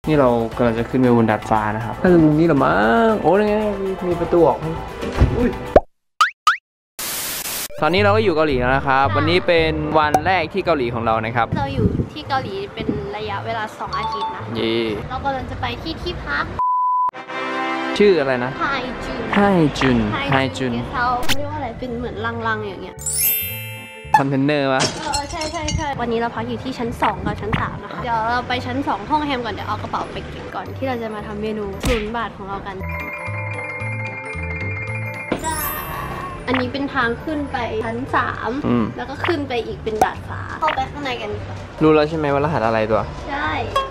นี่เรากำลังจะขึ้นไปบนดาดฟ้านะครับน่าจะมุมนี้หรอมั้งโอ้ยไงมีประตูออกอุ้ยตอนนี้เราก็อยู่เกาหลีแล้วนะครับวันนี้เป็นวันแรกที่เกาหลีของเรานะครับเราอยู่ที่เกาหลีเป็นระยะเวลา2 อาทิตย์นะเรากำลังจะไปที่พักชื่ออะไรนะไฮจุนเขาเรียกว่าอะไรเป็นเหมือนลังๆอย่างเงี้ยคอนเทนเนอร์วะใช่วันนี้เราพักอยู่ที่ชั้น2กับชั้น3นะคะเดี๋ยวเราไปชั้น2ห้องแฮมก่อนเดี๋ยวเอากระเป๋าไปเก็บก่อนที่เราจะมาทำเมนู0 บาทของเรากันอันนี้เป็นทางขึ้นไปชั้น3แล้วก็ขึ้นไปอีกเป็นดาดฟ้าเข้าไปข้างในกันดีกว่ารู้แล้วใช่ไหมว่ารหัสอะไรตัวใช่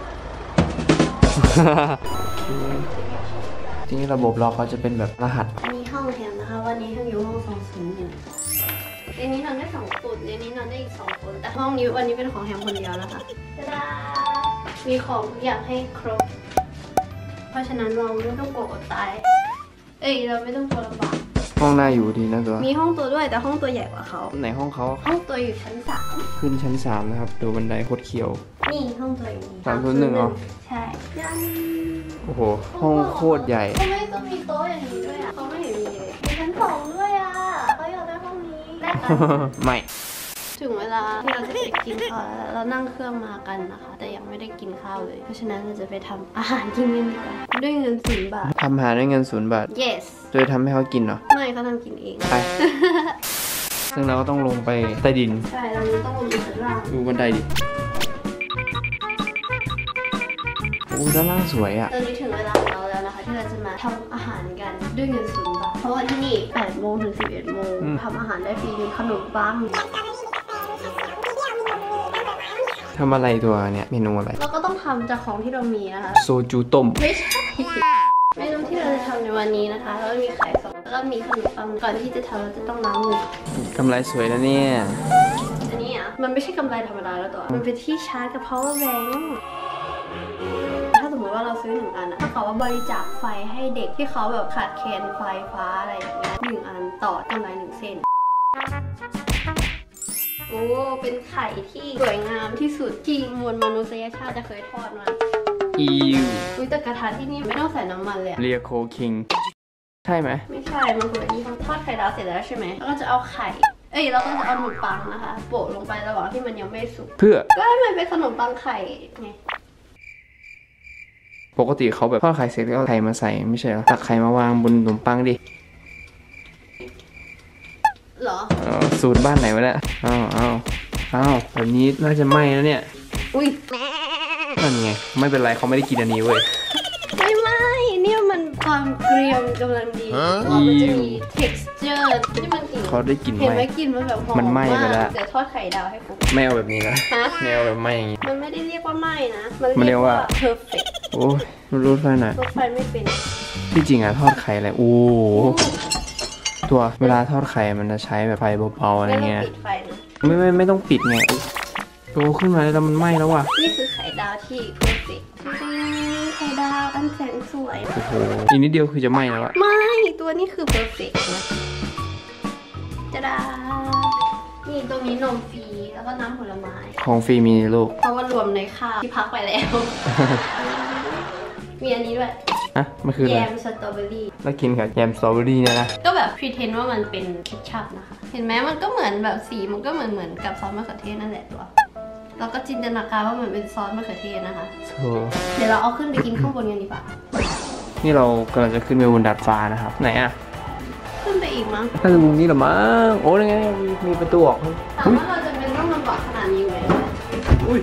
ทีนี้ระบบเราเขาจะเป็นแบบรหัสอันนี้ห้องแฮมนะคะวันนี้แฮมอยู่ห้อง201ในนี้นอนได้2 คนในนี้นอนได้อีก2 คนแต่ห้องนี้วันนี้เป็นของแฮมคนเดียวนะคะมีของทุกอย่างให้ครบเพราะฉะนั้นเราไม่ต้องกลัวอดตายเราไม่ต้องกลัวลำบากห้องน่าอยู่ดีนะตัวมีห้องตัวด้วยแต่ห้องตัวใหญ่กว่าเขาไหนห้องเขาห้องตัวอยู่ชั้น3 ขึ้นชั้น3นะครับดูบันไดโคตรเขียวนี่ห้องตัวอยู่ 301เหรอใช่โอ้โหห้องโคตรใหญ่เขาไม่ต้องมีโต๊ะอย่างนี้ด้วยเขาไม่เห็นมีเลยมีชั้น2ด้วยเขาอยากได้ห้องนี้แลกกันไม่ถึงเวลาที่เราจะไปกินข้าวแล้วเรานั่งเครื่องมากันนะคะแต่ยังไม่ได้กินข้าวเลยเพราะฉะนั้นเราจะไปทำอาหารกินกันดีกว่าด้วยเงิน0 บาททำอาหารด้วยเงิน0 บาท yes โดยทำให้เขากินเหรอไม่เขาทำกินเองไปซึ่งเราก็ต้องลงไปใต้ดินใช่เราต้องลงไปชั้นล่างดูบันไดดิโอ้ด้านล่างสวยอ่ะตอนนี้ถึงเวลาของเราแล้วนะคะที่เราจะมาทำอาหารกันด้วยเงิน0 บาทเพราะว่าที่นี่8 โมงถึง 11 โมงทำอาหารได้ฟรีมีขนมปังทำอะไรตัวเนี่ยเมนูอะไรเราก็ต้องทำจากของที่เรามีนะคะโซจูต้มไม่ใช่เมนูที่เราจะทำในวันนี้นะคะแล้วมีไข่2แล้วก็มีขนมปังก่อนที่จะทำเราจะต้องล้างมือกำไรสวยนะเนี่ยอันนี้มันไม่ใช่กำไรธรรมดาแล้วตัวมันเป็นที่ชาร์จกับ power bank ถ้าสมมติว่าเราซื้อ1 อันถ้าเขาว่าบริจาคไฟให้เด็กที่เขาแบบขาดแคลนไฟฟ้าอะไรอย่างเงี้ย1 อันต่อกำไร1 เส้นโอ้เป็นไข่ที่สวยงามที่สุดที่มวลมนุษยชาติจะเคยทอดมาแต่กระทะที่นี่ไม่ต้องใส่น้ำมันเลยเรียโคคิงใช่ไหมไม่ใช่มันคือที่เขาทอดไข่ดาวเสร็จแล้วใช่ไหมแล้วก็จะเอาไข่เราก็จะเอาขนมปังนะคะโปะลงไประหว่างที่มันยังไม่สุกเพื่อก็ให้มันเป็นขนมปังไข่ไงปกติเขาแบบทอดไข่เสร็จแล้วเอาไข่มาใส่ไม่ใช่เหรอตักไข่มาวางบนขนมปังดิเหรอสูตรบ้านไหนวะเนี่ยอ้าวแบบนี้น่าจะไหม้แล้วเนี่ยอุ้ยนั่นไงไม่เป็นไรเขาไม่ได้กินอันนี้เว้ยไม่เนี่ยมันความเกรียมกำลังดีมันจะมี texture ที่มันกินเขาได้กินไหมเห็นไหมกินมันแบบหอมมันไหม้ไปแล้วเดี๋ยวทอดไข่ดาวให้ฟุกไม่เอาแบบนี้นะไม่เอาแบบไหม้อย่างนี้มันไม่ได้เรียกว่าไหม้นะมันเรียกว่า perfect โอ้ยรถไฟไหนรถไฟไม่เป็นที่จริงอะทอดไข่อะไรโอ้ตัวเวลาทอดไข่มันจะใช้แบบไฟเบาๆอะไรเงี้ยไม่ต้องปิดไงโตขึ้นมาแล้วมันไหม้แล้วว่ะนี่คือไข่ดาวที่ perfect ไข่ดาวอันแสนสวยโอ้โหอีกนิดเดียวคือจะไหม้แล้วอะไม่ตัวนี้คือ perfect นะจะดานี่ตรงนี้นมฟรีแล้วก็น้ำผลไม้ของฟรีมีลูกเพราะว่ารวมในค่าที่พักไปแล้วมีอันนี้ด้วยมันคืออะไรแยมสตรอเบอรี่แล้วกินกับแยมสตรอเบอรี่เนี่ยนะก็แบบพรีเทนว่ามันเป็นเคชัพนะคะเห็นไหมมันก็เหมือนแบบสีมันก็เหมือนกับซอสมะเขือเทศนั่นแหละตัวเราก็จินตนาการว่ามันเป็นซอสมะเขือเทศนะคะเดี๋ยวเราเอาขึ้นไปกินข้างบนกันดีกว่านี่เรากำลังจะขึ้นไปบนดาดฟ้านะครับไหนอะขึ้นไปอีกมั้งน่าจะมุมนี้หรอมั้งโอ้ยไงมีประตูออกถามว่าเราจะเป็นต้องลำบากขนาดนี้ไหมอุ้ย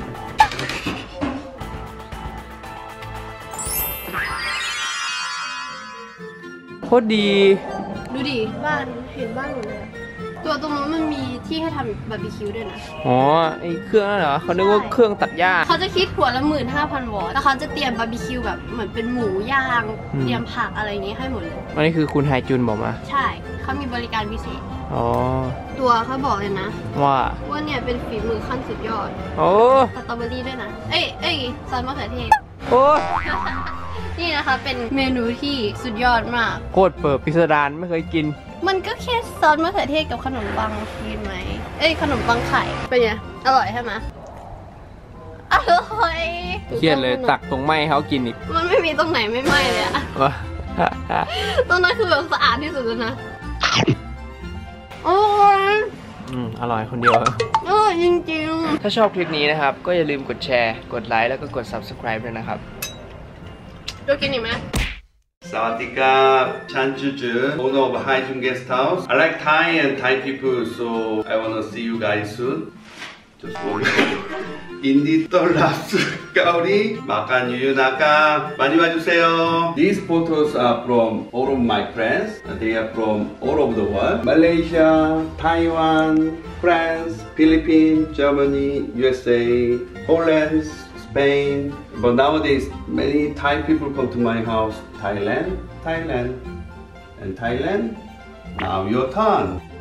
โคตรดีดูดิบ้านเห็นบ้านหมดเลยตัวตรงนู้นมันมีที่ให้ทำบาร์บีคิวด้วยนะอ๋อไอเครื่องนั่นเหรอเขาเรียกว่าเครื่องตัดหญ้าเขาจะคิดหัวละ15,000 วอตแล้วเขาจะเตรียมบาร์บีคิวแบบเหมือนเป็นหมูย่างเตรียมผักอะไรอย่างนี้ให้หมดเลยอันนี้คือคุณไฮจุนบอกมาใช่เขามีบริการพิเศษตัวเขาบอกเลยนะว่าเนี่ยเป็นฝีมือขั้นสุดยอดสตรอเบอรี่ด้วยนะซอสมะเขือเทศนี่นะคะเป็นเมนูที่สุดยอดมากโคตรเปิดพิสดารไม่เคยกินมันก็แค่ซอสมะเขือเทศกับขนมปังกินไหมขนมปังไข่เป็นไงอร่อยใช่ไหมอร่อยเครียดเลยตักตรงไหม้เขากินอีกมันไม่มีตรงไหนไม่ไหม้เลยอะวะตรงนั้นคือแบบสะอาดที่สุดแล้วนะโอ้ยอร่อยคนเดียวจริงๆถ้าชอบคลิปนี้นะครับ ก็อย่าลืมกดแชร์ กดไลค์ แล้วก็กด subscribe ด้วยนะครับดูกินอีกไหม Sawadika, Chanjuju, owner of Haijun Guest House. I like Thai and Thai people, so I wanna see you guys soon. Just one. Indi Tolapsu Gauri, Makan Yuyunaka, 많이 와주세요. These photos are from all of my friends. They are from all over the world. Malaysia, Taiwan, France, Philippines, Germany, USA, Poland, Spain. But nowadays, many Thai people come to my house. Thailand, and Thailand. Now your turn.